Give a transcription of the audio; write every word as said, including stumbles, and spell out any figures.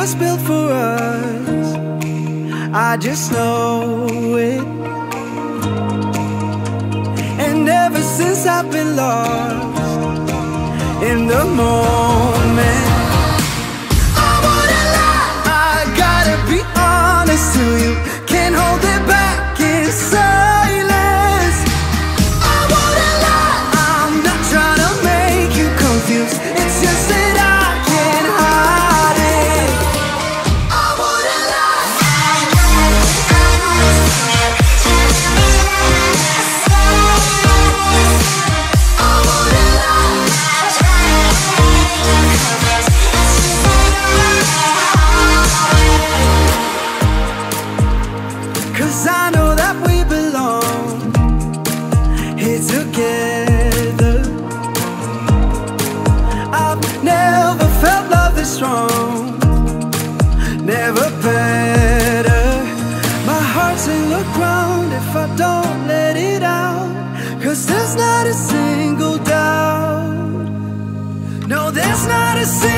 was built for us, I just know it. And ever since I've been lost in the moment, I wouldn't lie, I gotta be honest to you. Can't hold it back in silence. I wouldn't lie, I'm not trying to make you confused. It's just that I can't hide it. I wouldn't lie. I wouldn't lie. Cause I know that we belong here together. I've never felt love this strong, never better. My heart's in the ground if I don't let it out. Cause there's not a single doubt. No, there's not a single